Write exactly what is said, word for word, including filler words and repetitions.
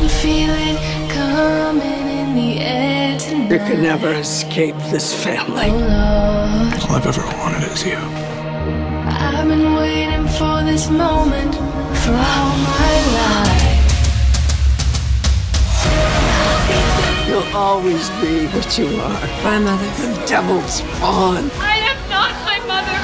feel it coming in the air tonight. You can never escape this family. Oh Lord, All I've ever wanted is you. I've been waiting for this moment for all my life. You'll always be what you are. Bye, Mother. The devil's spawn. I am not my mother.